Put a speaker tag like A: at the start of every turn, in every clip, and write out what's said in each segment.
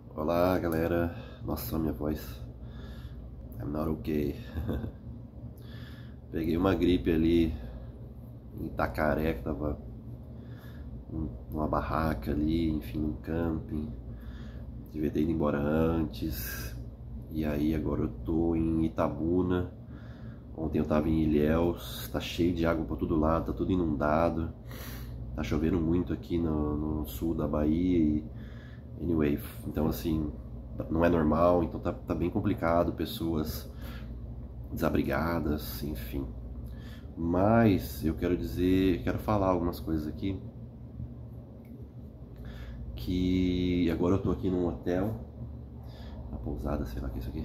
A: Olá, galera. Nossa, minha voz. I'm not okay. Peguei uma gripe ali em Itacaré, que tava numa barraca ali, enfim, num camping. Devia ter ido embora antes. E aí agora eu tô em Itabuna. Ontem eu tava em Ilhéus. Tá cheio de água por todo lado, tá tudo inundado. Tá chovendo muito aqui no sul da Bahia e... Anyway, então assim, não é normal, então tá bem complicado, pessoas desabrigadas, enfim. Mas eu quero dizer, quero falar algumas coisas aqui, que agora eu tô aqui num hotel, uma pousada, sei lá o que é isso aqui,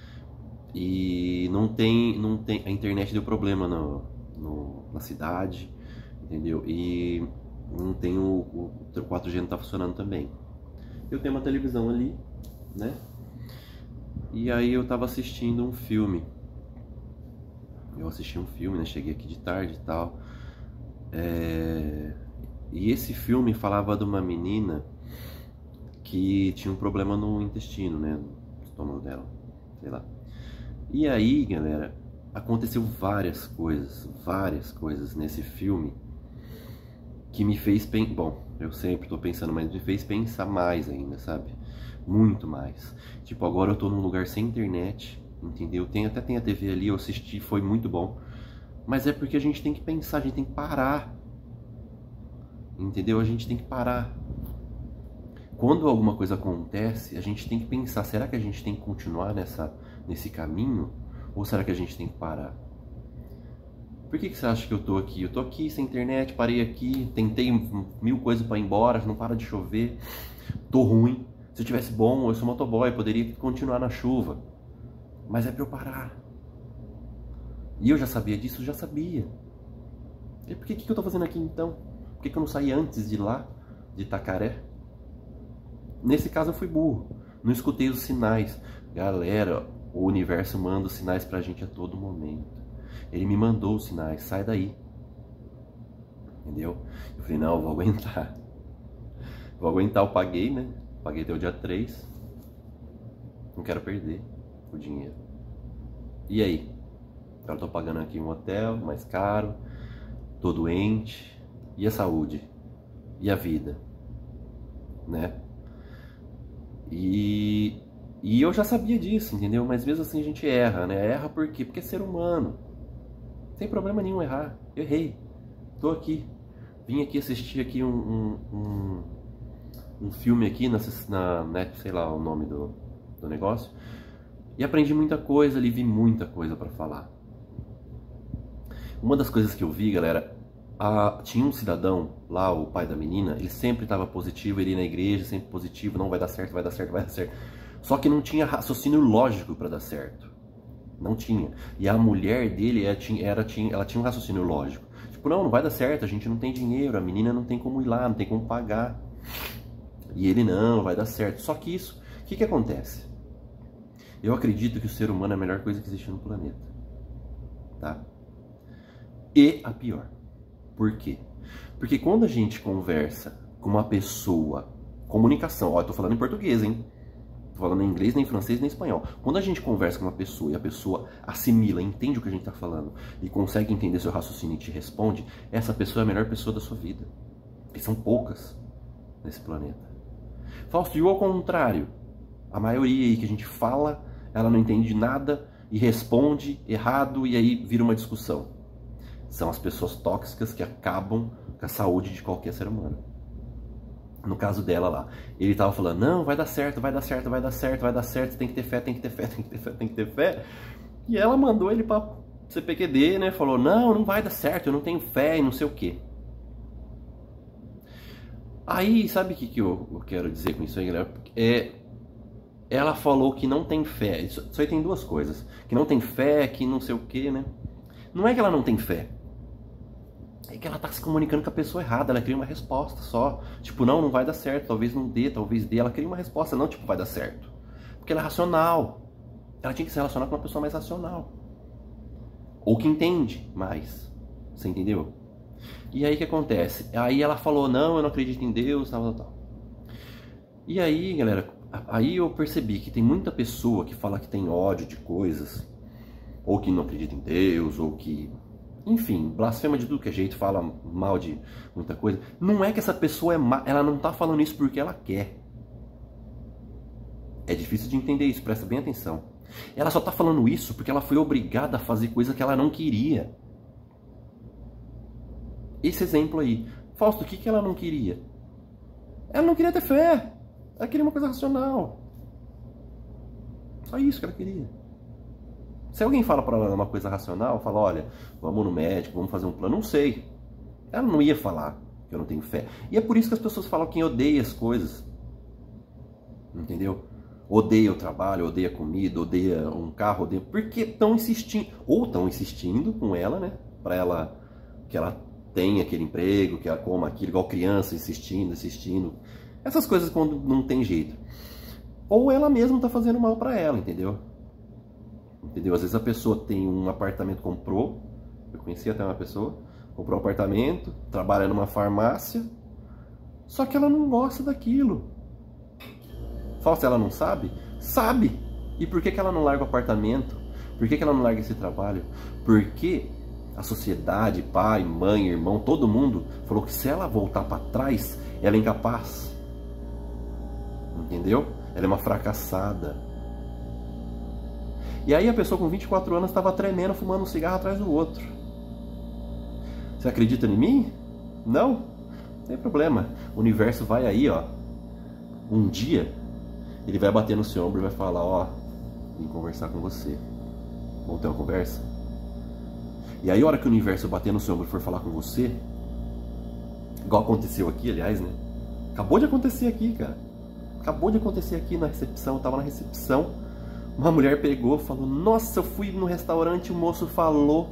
A: e não tem, a internet deu problema na cidade, entendeu? E não tem o 4G não tá funcionando também. Eu tenho uma televisão ali, né? E aí eu tava assistindo um filme. Eu assisti um filme, né? Cheguei aqui de tarde e tal. E esse filme falava de uma menina que tinha um problema no intestino, né? No estômago dela, sei lá. E aí, galera, aconteceu várias coisas nesse filme que me fez pensar. Bom, eu sempre tô pensando, mas me fez pensar mais ainda, sabe? Muito mais. Tipo, agora eu tô num lugar sem internet, entendeu? Até tem a TV ali, eu assisti, foi muito bom. Mas é porque a gente tem que pensar, a gente tem que parar. Entendeu? A gente tem que parar. Quando alguma coisa acontece, a gente tem que pensar, será que a gente tem que continuar nesse caminho? Ou será que a gente tem que parar? Por que você acha que eu tô aqui? Eu tô aqui sem internet, parei aqui, tentei mil coisas pra ir embora, não para de chover, tô ruim. Se eu tivesse bom, eu sou motoboy, poderia continuar na chuva. Mas é pra eu parar. E eu já sabia disso? Já sabia. E por que eu tô fazendo aqui então? Por que eu não saí antes de lá, de Itacaré? Nesse caso eu fui burro. Não escutei os sinais. Galera, o universo manda os sinais pra gente a todo momento. Ele me mandou os sinais, sai daí. Entendeu? Eu falei, não, eu vou aguentar. Vou aguentar, eu paguei, né? Paguei até o dia 3. Não quero perder o dinheiro. E aí? Agora eu tô pagando aqui um hotel mais caro. Tô doente. E a saúde? E a vida? Né? E eu já sabia disso, entendeu? Mas mesmo assim a gente erra, né? Erra por quê? Porque é ser humano. Não tem problema nenhum errar. Eu errei. Tô aqui. Vim aqui assistir aqui um filme aqui na net, sei lá o nome do negócio. E aprendi muita coisa ali, vi muita coisa pra falar. Uma das coisas que eu vi, galera, tinha um cidadão lá, o pai da menina, ele sempre estava positivo, ele ia na igreja, sempre positivo, não vai dar certo, vai dar certo, vai dar certo. Só que não tinha raciocínio lógico para dar certo. Não tinha. E a mulher dele, ela tinha um raciocínio lógico. Tipo, não vai dar certo, a gente não tem dinheiro, a menina não tem como ir lá, não tem como pagar. E ele, não, vai dar certo. Só que isso, o que acontece? Eu acredito que o ser humano é a melhor coisa que existe no planeta. Tá? E a pior. Por quê? Porque quando a gente conversa com uma pessoa, comunicação, ó, eu tô falando em português, hein? Tô falando em inglês, nem francês, nem espanhol. Quando a gente conversa com uma pessoa e a pessoa assimila, entende o que a gente tá falando e consegue entender seu raciocínio e te responde, essa pessoa é a melhor pessoa da sua vida. E são poucas nesse planeta. Fausto, e ao contrário, a maioria aí que a gente fala, ela não entende nada e responde errado e aí vira uma discussão. São as pessoas tóxicas que acabam com a saúde de qualquer ser humano. No caso dela lá, ele tava falando, não, vai dar certo, vai dar certo, vai dar certo, vai dar certo, tem que ter fé, tem que ter fé, tem que ter fé, tem que ter fé. E ela mandou ele pra CPQD, né? Falou, não vai dar certo, eu não tenho fé e não sei o quê. Aí, sabe o que eu quero dizer com isso aí, galera? Ela falou que não tem fé. Isso aí tem duas coisas. Que não tem fé, que não sei o quê, né? Não é que ela não tem fé. É que ela tá se comunicando com a pessoa errada, ela cria uma resposta só. Tipo, não vai dar certo, talvez não dê, talvez dê. Ela cria uma resposta, não tipo, vai dar certo. Porque ela é racional. Ela tinha que se relacionar com uma pessoa mais racional. Ou que entende mais. Você entendeu? E aí o que acontece? Aí ela falou, não, eu não acredito em Deus, tal. E aí, galera, Aí eu percebi que tem muita pessoa que fala que tem ódio de coisas, ou que não acredita em Deus, ou que, enfim, blasfema de tudo que é jeito, fala mal de muita coisa. Não é que essa pessoa é má, ela não tá falando isso porque ela quer. É difícil de entender isso, presta bem atenção. Ela só tá falando isso porque ela foi obrigada a fazer coisa que ela não queria. Esse exemplo aí. Fausto, o que ela não queria? Ela não queria ter fé. Ela queria uma coisa racional. Só isso que ela queria. Se alguém fala para ela uma coisa racional, fala, olha, vamos no médico, vamos fazer um plano, não sei. Ela não ia falar que eu não tenho fé. E é por isso que as pessoas falam quem odeia as coisas. Entendeu? Odeia o trabalho, odeia a comida, odeia um carro, odeia... Porque estão insistindo, ou estão insistindo com ela, né? Para ela, que ela tenha aquele emprego, que ela coma aquilo, igual criança, insistindo. Essas coisas quando não tem jeito. Ou ela mesma está fazendo mal para ela, entendeu? Entendeu? Às vezes a pessoa tem um apartamento, comprou, eu conheci até uma pessoa, comprou um apartamento, trabalha numa farmácia, só que ela não gosta daquilo. Fausto, ela não sabe? Sabe! E por que ela não larga o apartamento? Por que ela não larga esse trabalho? Porque a sociedade, pai, mãe, irmão, todo mundo falou que se ela voltar para trás, ela é incapaz. Entendeu? Ela é uma fracassada. E aí a pessoa com 24 anos estava tremendo, fumando um cigarro atrás do outro. Você acredita em mim? Não? Não tem problema. O universo vai aí, ó. Um dia, ele vai bater no seu ombro e vai falar, ó, vim conversar com você. Vamos ter uma conversa? E aí a hora que o universo bater no seu ombro e for falar com você, igual aconteceu aqui, aliás, né? Acabou de acontecer aqui, cara. Acabou de acontecer aqui na recepção. Eu tava na recepção. Uma mulher pegou e falou, nossa, eu fui no restaurante, o moço falou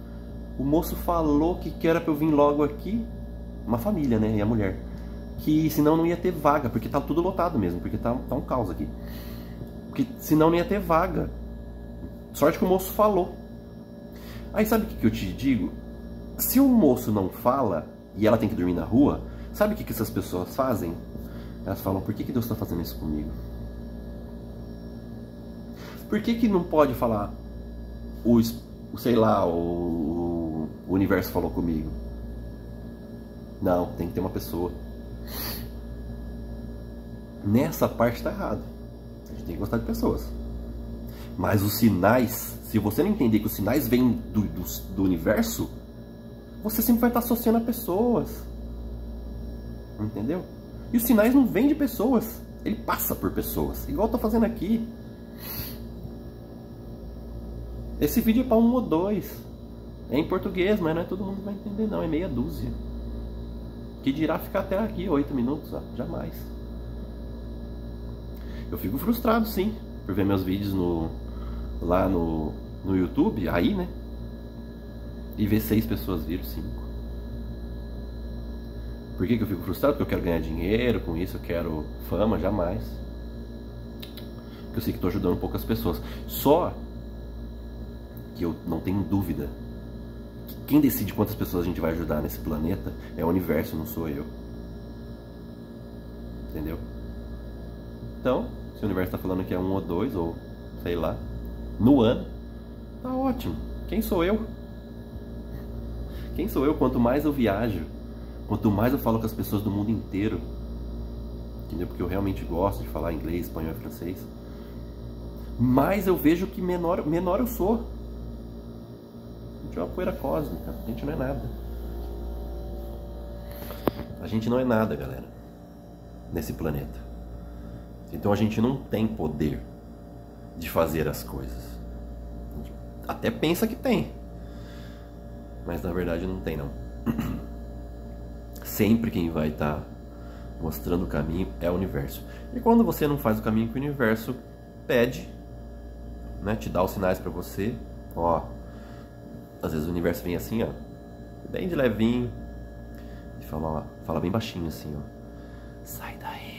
A: que era pra eu vir logo aqui. Uma família, né? E a mulher. Que senão não ia ter vaga, porque tá tudo lotado mesmo, porque tá um caos aqui. Porque senão não ia ter vaga. Sorte que o moço falou. Aí sabe o que eu te digo? Se o moço não fala e ela tem que dormir na rua, sabe o que essas pessoas fazem? Elas falam, por que Deus está fazendo isso comigo? Por que não pode falar, sei lá, o universo falou comigo? Não, tem que ter uma pessoa. Nessa parte está errado. A gente tem que gostar de pessoas. Mas os sinais, se você não entender que os sinais vêm do universo, você sempre vai estar associando a pessoas. Entendeu? E os sinais não vêm de pessoas. Ele passa por pessoas. Igual eu tô fazendo aqui. Esse vídeo é para 1 ou 2. É em português, mas não é todo mundo que vai entender não. É meia dúzia. Que dirá ficar até aqui 8 minutos. Ó. Jamais. Eu fico frustrado sim. Por ver meus vídeos lá no YouTube. Aí, né? E ver 6 pessoas viram, 5. Por que eu fico frustrado? Porque eu quero ganhar dinheiro com isso, eu quero fama, jamais. Porque eu sei que estou ajudando poucas pessoas. Só que eu não tenho dúvida que quem decide quantas pessoas a gente vai ajudar nesse planeta é o universo, não sou eu. Entendeu? Então, se o universo está falando que é 1 ou 2, ou sei lá, no ano, tá ótimo. Quem sou eu? Quem sou eu? Quanto mais eu viajo, quanto mais eu falo com as pessoas do mundo inteiro, entendeu? Porque eu realmente gosto de falar inglês, espanhol e francês, mais eu vejo que menor eu sou. A gente é uma poeira cósmica, a gente não é nada. A gente não é nada, galera, nesse planeta. Então a gente não tem poder de fazer as coisas. A gente até pensa que tem, mas na verdade não tem não. Sempre quem vai estar mostrando o caminho é o universo. E quando você não faz o caminho que o universo pede, né, te dá os sinais para você, ó, às vezes o universo vem assim, ó, bem de levinho, e fala bem baixinho assim, ó, sai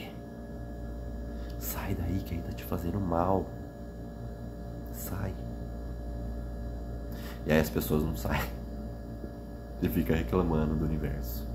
A: daí que aí tá te fazendo mal, sai. E aí as pessoas não saem e fica reclamando do universo.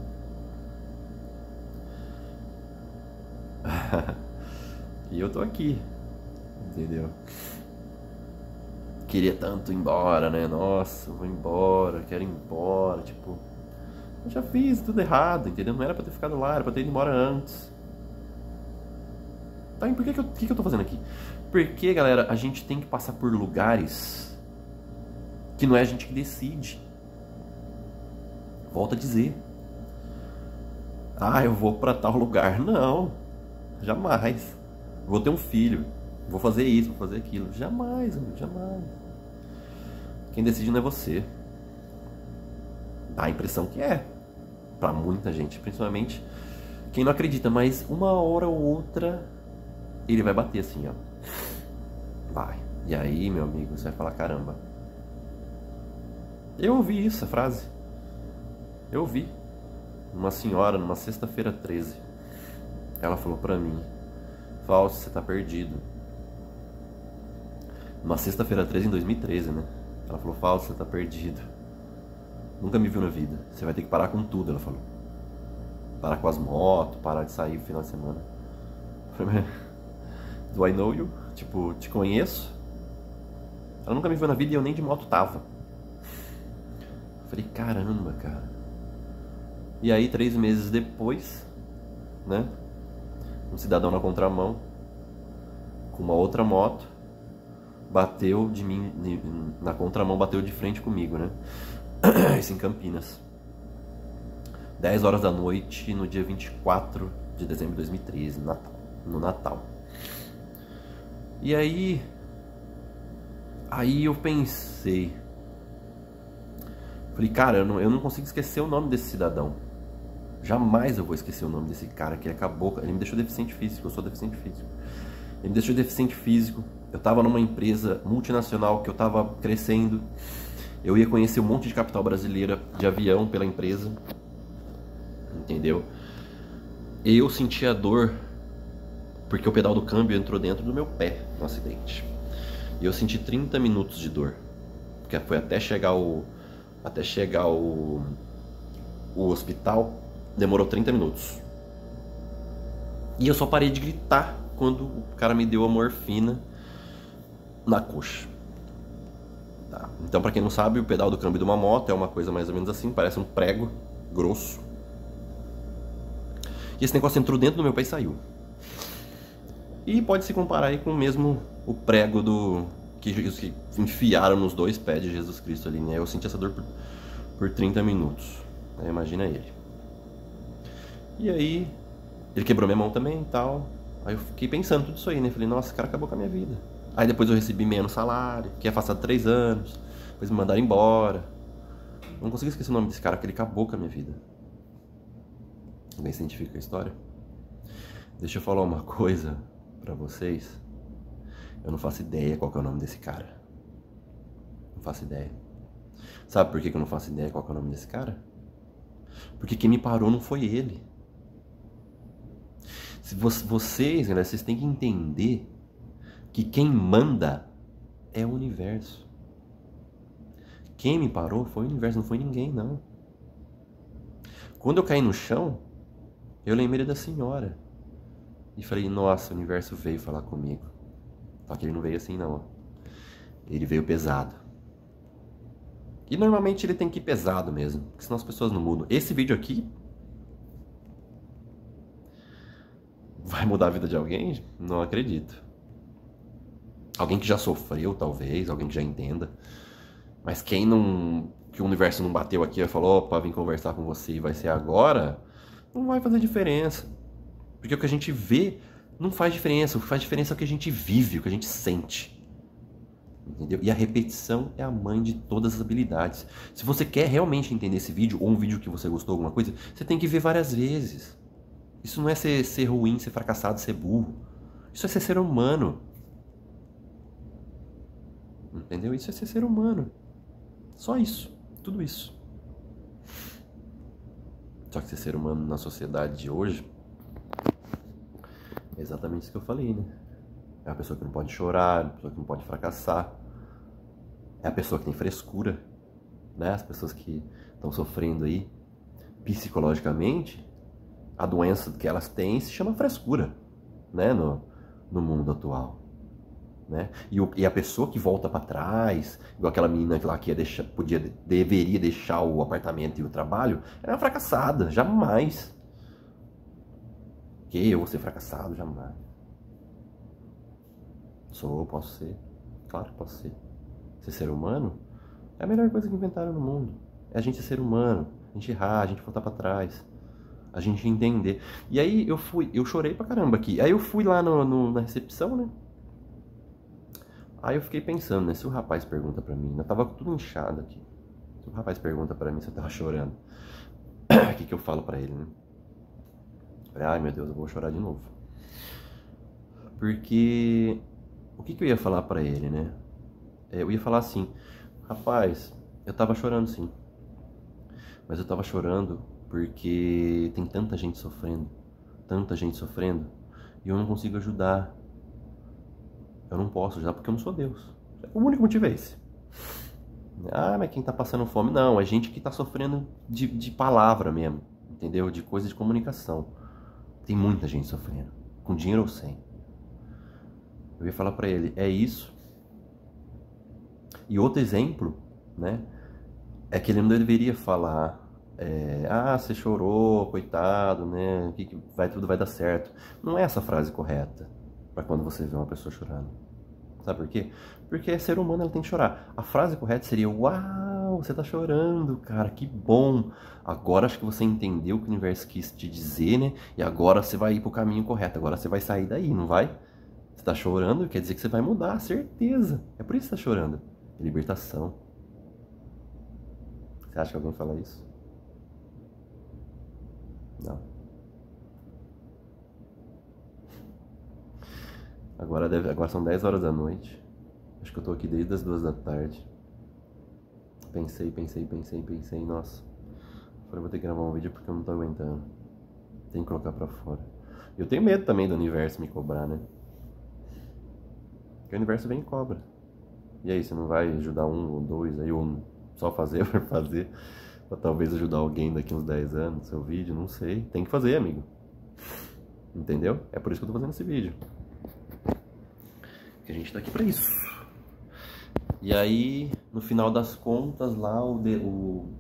A: E eu tô aqui, entendeu? Queria tanto ir embora, né? Nossa, vou embora, quero ir embora, tipo... Eu já fiz tudo errado, entendeu? Não era pra ter ficado lá, era pra ter ido embora antes. Tá, e por que eu tô fazendo aqui? Porque, galera, a gente tem que passar por lugares que não é a gente que decide. Volto a dizer. Ah, eu vou pra tal lugar. Não, jamais. Vou ter um filho, vou fazer isso, vou fazer aquilo. Jamais, amigo, jamais. Quem decide não é você. Dá a impressão que é. Pra muita gente, principalmente quem não acredita. Mas uma hora ou outra ele vai bater assim, ó. Vai. E aí, meu amigo, você vai falar, caramba. Eu ouvi isso, a frase. Eu ouvi. Uma senhora, numa sexta-feira 13. Ela falou pra mim: Fausto, você tá perdido. Numa sexta-feira 13 em 2013, né? Ela falou: Fausto, você tá perdido. Nunca me viu na vida. Você vai ter que parar com tudo, ela falou. Parar com as motos, parar de sair no final de semana. Eu falei, do I know you? Tipo, te conheço? Ela nunca me viu na vida e eu nem de moto tava. Eu falei, caramba, cara. E aí, 3 meses depois, né? Um cidadão na contramão, com uma outra moto, bateu de mim, na contramão, bateu de frente comigo, né? Isso em Campinas. 10 horas da noite, no dia 24 de dezembro de 2013, no Natal. E aí eu pensei, falei, cara, eu não consigo esquecer o nome desse cidadão. Jamais eu vou esquecer o nome desse cara que acabou. Ele me deixou deficiente físico, eu sou deficiente físico. Ele me deixou deficiente físico. Eu tava numa empresa multinacional que eu tava crescendo. Eu ia conhecer um monte de capital brasileira de avião pela empresa. Entendeu? Eu senti a dor porque o pedal do câmbio entrou dentro do meu pé no acidente. E eu senti 30 minutos de dor. Porque foi até chegar o hospital, demorou 30 minutos. E eu só parei de gritar quando o cara me deu a morfina na coxa. Tá. Então, pra quem não sabe, o pedal do câmbio de uma moto é uma coisa mais ou menos assim, parece um prego grosso. E esse negócio entrou dentro do meu pé e saiu. E pode se comparar aí com o mesmo o prego que enfiaram nos 2 pés de Jesus Cristo ali, né? Eu senti essa dor por 30 minutos. Aí, imagina ele. E aí, ele quebrou minha mão também e tal. Aí eu fiquei pensando tudo isso aí, né? Falei, nossa, esse cara acabou com a minha vida. Aí depois eu recebi menos salário, fiquei afastado 3 anos. Depois me mandaram embora. Não consegui esquecer o nome desse cara, porque ele acabou com a minha vida. Alguém se identifica com a história? Deixa eu falar uma coisa pra vocês. Eu não faço ideia qual que é o nome desse cara. Não faço ideia. Sabe por que eu não faço ideia qual que é o nome desse cara? Porque quem me parou não foi ele. Se vocês, galera, vocês têm que entender que quem manda é o universo. Quem me parou foi o universo, não foi ninguém, não. Quando eu caí no chão, eu lembrei da senhora. E falei, nossa, o universo veio falar comigo. Só que ele não veio assim, não. Ele veio pesado. E normalmente ele tem que ir pesado mesmo, porque senão as pessoas não mudam. Esse vídeo aqui vai mudar a vida de alguém? Não acredito. Alguém que já sofreu, talvez, alguém que já entenda. Mas quem não... que o universo não bateu aqui e falou, opa, vim conversar com você e vai ser agora, não vai fazer diferença. Porque o que a gente vê não faz diferença. O que faz diferença é o que a gente vive, o que a gente sente. Entendeu? E a repetição é a mãe de todas as habilidades. Se você quer realmente entender esse vídeo, ou um vídeo que você gostou, alguma coisa, você tem que ver várias vezes. Isso não é ser ruim, ser fracassado, ser burro. Isso é ser humano. Entendeu? Isso é ser humano. Só isso. Tudo isso. Só que ser humano na sociedade de hoje é exatamente isso que eu falei, né? É a pessoa que não pode chorar, é a pessoa que não pode fracassar. É a pessoa que tem frescura, né? As pessoas que estão sofrendo aí psicologicamente, a doença que elas têm se chama frescura, né? no mundo atual. Né? E a pessoa que volta para trás, igual aquela menina lá que deveria deixar o apartamento e o trabalho, era uma fracassada, jamais. Que eu vou ser fracassado, jamais. Posso ser. Claro que posso ser. Ser humano é a melhor coisa que inventaram no mundo. É a gente ser humano, a gente errar, a gente voltar para trás, a gente entender. E aí eu chorei pra caramba aqui. Aí eu fui lá na recepção, né? Aí eu fiquei pensando, né? Se o rapaz pergunta pra mim, eu tava tudo inchado aqui. Se o rapaz pergunta pra mim se eu tava chorando, o que eu falo pra ele, né? Ai, meu Deus, eu vou chorar de novo. Porque o que eu ia falar pra ele, né? Eu ia falar assim, rapaz, eu tava chorando sim. Mas eu tava chorando porque tem tanta gente sofrendo, e eu não consigo ajudar. Eu não posso ajudar porque eu não sou Deus. O único motivo é esse. Ah, mas quem tá passando fome? Não, é gente que tá sofrendo de palavra mesmo, entendeu? De coisa de comunicação. Tem muita gente sofrendo, com dinheiro ou sem. Eu ia falar pra ele, é isso. E outro exemplo, né? É que ele não deveria falar, você chorou, coitado, né? Tudo vai dar certo. Não é essa a frase correta para quando você vê uma pessoa chorando. Sabe por quê? Porque ser humano, ela tem que chorar. A frase correta seria, uau, você tá chorando, cara, que bom. Agora acho que você entendeu o que o universo quis te dizer, né? E agora você vai ir pro caminho correto. Agora você vai sair daí, não vai? Você tá chorando, quer dizer que você vai mudar, certeza. É por isso que você tá chorando. É libertação. Você acha que alguém fala isso? Não. Agora são 10 horas da noite. Acho que eu tô aqui desde as 2 da tarde. Pensei. Nossa. Agora eu vou ter que gravar um vídeo porque eu não tô aguentando. Tem que colocar pra fora. Eu tenho medo também do universo me cobrar, né? Porque o universo vem e cobra. E aí, você não vai ajudar um ou dois aí, ou só fazer por fazer? Pra talvez ajudar alguém daqui uns 10 anos, seu vídeo, não sei. Tem que fazer, amigo. Entendeu? É por isso que eu tô fazendo esse vídeo. Que a gente tá aqui pra isso. E aí, no final das contas, lá o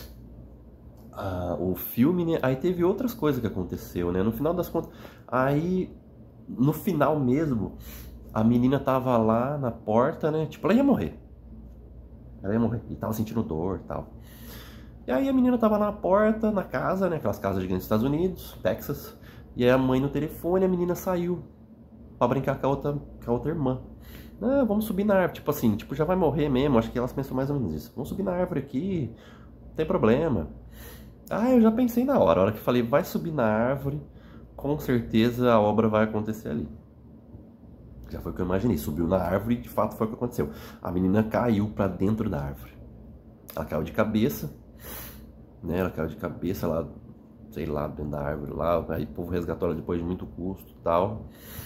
A: filme, né? Aí teve outras coisas que aconteceu, né? No final das contas, aí no final mesmo, a menina tava lá na porta, né? Tipo, ela ia morrer. E tava sentindo dor e tal. E aí a menina tava na porta, na casa, né? Aquelas casas gigantes dos Estados Unidos, Texas. E aí a mãe no telefone, a menina saiu pra brincar com a outra irmã. Não, vamos subir na árvore. Tipo assim, já vai morrer mesmo. Acho que elas pensam mais ou menos isso. Vamos subir na árvore aqui, não tem problema. Ah, eu já pensei na hora. A hora que falei, vai subir na árvore, com certeza a obra vai acontecer ali. Já foi o que eu imaginei. Subiu na árvore e de fato foi o que aconteceu. A menina caiu pra dentro da árvore. Ela caiu de cabeça, né? Ela caiu de cabeça lá, sei lá, dentro da árvore lá. Aí o povo resgatou ela depois de muito custo e tal.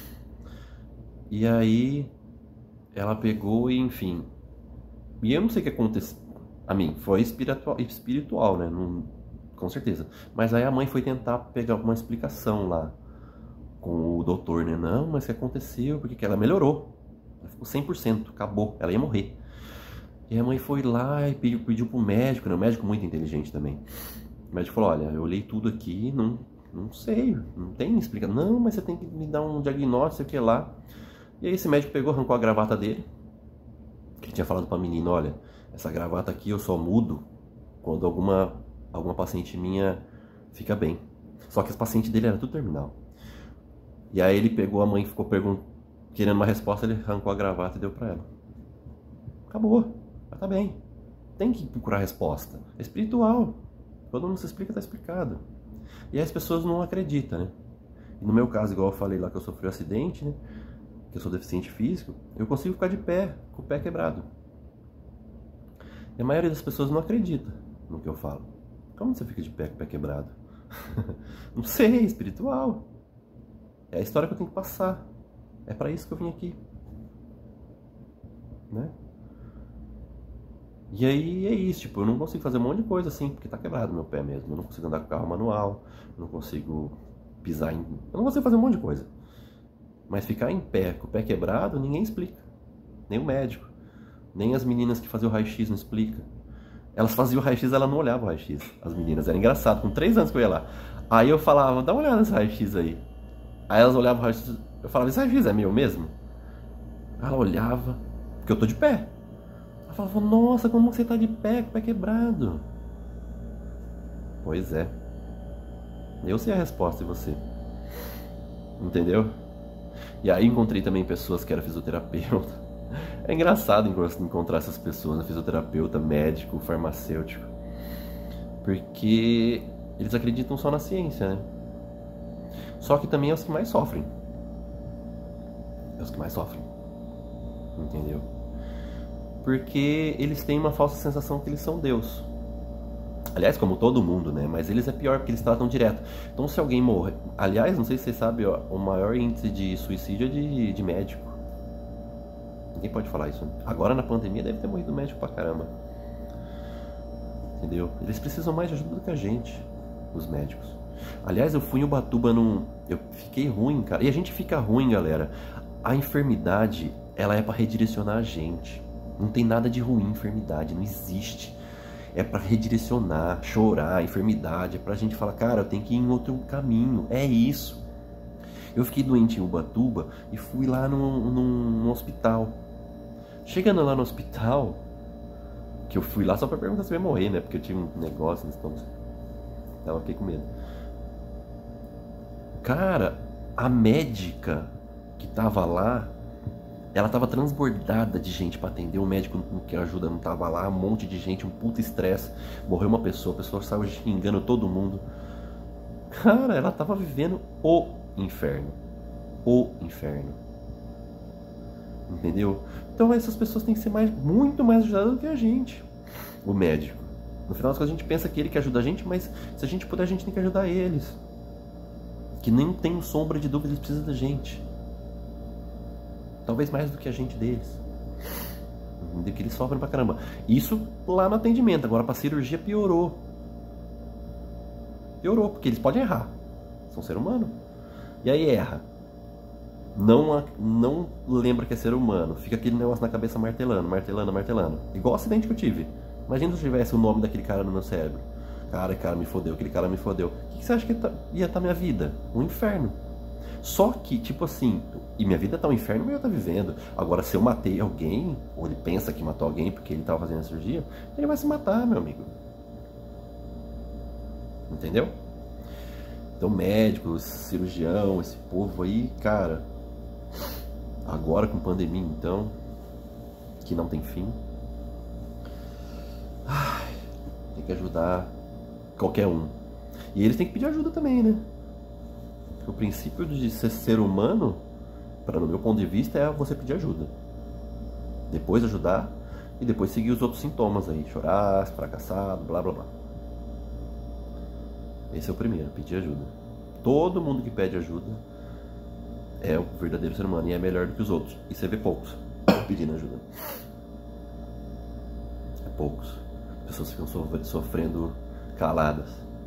A: E aí ela pegou e, enfim. E eu não sei o que aconteceu. A mim, foi espiritual, né? Não, com certeza. Mas aí a mãe foi tentar pegar uma explicação lá com o doutor, né? Não, mas o que aconteceu? Porque que ela melhorou. Ela ficou 100%, acabou. Ela ia morrer. E a mãe foi lá e pediu pro médico, né? O médico muito inteligente também. O médico falou, olha, eu olhei tudo aqui, não sei, não tem explicação. Não, mas você tem que me dar um diagnóstico, sei o que lá. E aí esse médico pegou, arrancou a gravata dele. Que ele tinha falado pra menina, olha, essa gravata aqui eu só mudo quando alguma paciente minha fica bem. Só que as pacientes dele era tudo terminal. E aí ele pegou, a mãe ficou querendo uma resposta, ele arrancou a gravata e deu pra ela. Acabou. Ela tá bem. Tem que procurar resposta. É espiritual. Quando não se explica, tá explicado. E aí as pessoas não acreditam, né? E no meu caso, igual eu falei lá que eu sofri um acidente, né? Que eu sou deficiente físico, eu consigo ficar de pé, com o pé quebrado. E a maioria das pessoas não acredita no que eu falo. Como você fica de pé com o pé quebrado? Não sei, é espiritual. É a história que eu tenho que passar. É pra isso que eu vim aqui. Né? E aí é isso, tipo, eu não consigo fazer um monte de coisa assim, porque tá quebrado meu pé mesmo. Eu não consigo andar com carro manual, eu não consigo pisar em... Eu não consigo fazer um monte de coisa. Mas ficar em pé, com o pé quebrado, ninguém explica. Nem o médico. Nem as meninas que faziam o raio-x não explica. Elas faziam o raio-x, elas não olhavam o raio-x. As meninas, era engraçado, com 3 anos que eu ia lá. Aí eu falava, dá uma olhada nesse raio-x aí. Aí elas olhavam o raio-x, eu falava, esse raio-x é meu mesmo? Ela olhava, porque eu tô de pé. Ela falava, nossa, como você tá de pé, com o pé quebrado? Pois é. Eu sei a resposta e você. Entendeu? E aí encontrei também pessoas que eram fisioterapeuta. É engraçado encontrar essas pessoas, né? Fisioterapeuta, médico, farmacêutico. Porque eles acreditam só na ciência, né? Só que também é os que mais sofrem. É os que mais sofrem. Entendeu? Porque eles têm uma falsa sensação que eles são Deus. Aliás, como todo mundo, né? Mas eles é pior porque eles tratam direto. Então se alguém morre... Aliás, não sei se você sabe, ó, o maior índice de suicídio é de médico. Ninguém pode falar isso. Agora na pandemia deve ter morrido médico pra caramba. Entendeu? Eles precisam mais de ajuda do que a gente, os médicos. Aliás, eu fui em Ubatuba num... Eu fiquei ruim, cara. E a gente fica ruim, galera. A enfermidade, ela é pra redirecionar a gente. Não tem nada de ruim enfermidade, não existe. É pra redirecionar, chorar, enfermidade. É pra gente falar, cara, eu tenho que ir em outro caminho. É isso. Eu fiquei doente em Ubatuba e fui lá num hospital. Chegando lá no hospital, que eu fui lá só pra perguntar se eu ia morrer, né? Porque eu tinha um negócio, então eu fiquei com medo. Cara, a médica que tava lá, ela tava transbordada de gente pra atender. O médico que ajuda não tava lá, um monte de gente, um puta estresse. Morreu uma pessoa, a pessoa saiu xingando todo mundo. Cara, ela tava vivendo o inferno. O inferno. Entendeu? Então essas pessoas têm que ser muito mais ajudadas do que a gente. O médico. No final das contas a gente pensa que ele que ajuda a gente, mas se a gente puder a gente tem que ajudar eles. Que nem tem sombra de dúvida, eles precisam da gente. Talvez mais do que a gente deles. Entendeu? Que eles sofrem pra caramba. Isso lá no atendimento. Agora pra cirurgia piorou. Piorou, porque eles podem errar. São ser humano. E aí erra. Não lembra que é ser humano. Fica aquele negócio na cabeça martelando, martelando, martelando. Igual o acidente que eu tive. Imagina se eu tivesse o nome daquele cara no meu cérebro. Cara, aquele cara me fodeu, aquele cara me fodeu. O que você acha que ia estar minha vida? Um inferno. Só que, tipo assim, e minha vida tá um inferno, mas eu tô vivendo. Agora, se eu matei alguém, ou ele pensa que matou alguém porque ele tava fazendo a cirurgia, ele vai se matar, meu amigo. Entendeu? Então, médico, cirurgião, esse povo aí, cara, agora com pandemia, então, que não tem fim, tem que ajudar qualquer um. E eles têm que pedir ajuda também, né? Porque o princípio de ser humano, no meu ponto de vista, é você pedir ajuda. Depois ajudar e depois seguir os outros sintomas aí. Chorar, fracassado, blá blá blá. Esse é o primeiro, pedir ajuda. Todo mundo que pede ajuda é o verdadeiro ser humano e é melhor do que os outros. E você vê poucos pedindo ajuda. É poucos. As pessoas ficam sofrendo caladas.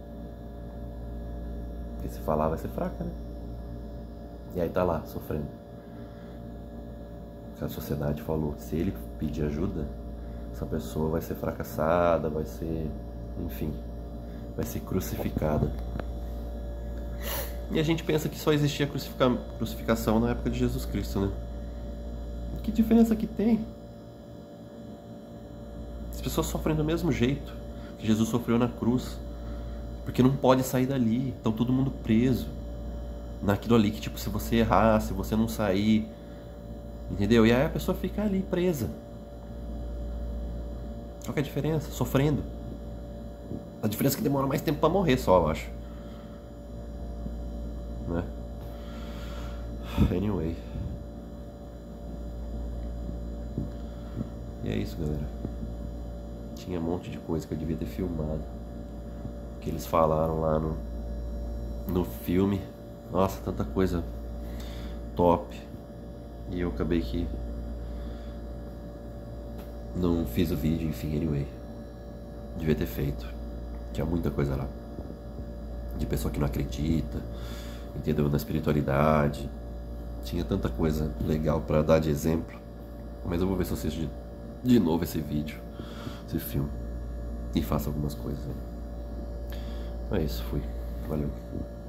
A: Porque se falar vai ser fraca, né? E aí tá lá, sofrendo. Porque a sociedade falou que se ele pedir ajuda, essa pessoa vai ser fracassada, vai ser... enfim... vai ser crucificada. E a gente pensa que só existia crucificação na época de Jesus Cristo, né? Que diferença que tem? As pessoas sofrem do mesmo jeito que Jesus sofreu na cruz. Porque não pode sair dali. Estão todo mundo preso naquilo ali que, tipo, se você errar, se você não sair, entendeu? E aí a pessoa fica ali presa. Qual que é a diferença? Sofrendo. A diferença é que demora mais tempo pra morrer só, eu acho. Né? Anyway. E é isso, galera. Tinha um monte de coisa que eu devia ter filmado. Que eles falaram lá no filme. Nossa, tanta coisa top. E eu acabei que não fiz o vídeo, enfim, anyway. Devia ter feito. Tinha muita coisa lá. De pessoa que não acredita, entendeu? Na espiritualidade. Tinha tanta coisa legal pra dar de exemplo. Mas eu vou ver se eu assisto de novo esse vídeo, esse filme. E faço algumas coisas. É isso, fui. Valeu.